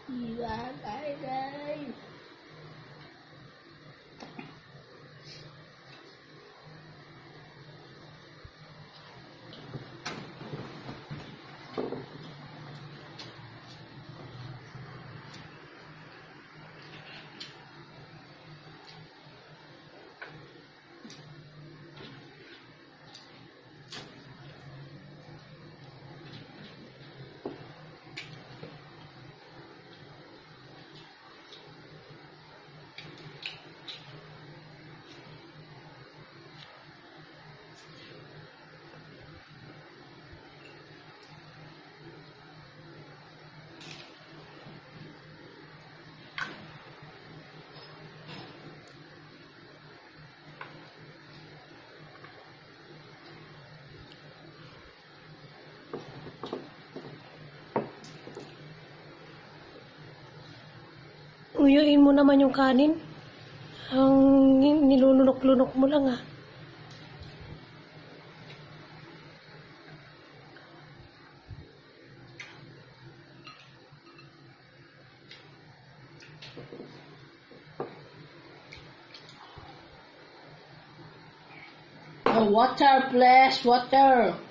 Iwan tayo guys. Uyuin mo naman yung kanin. Ang nilunok-lunok mo lang ah. Oh, water please, water.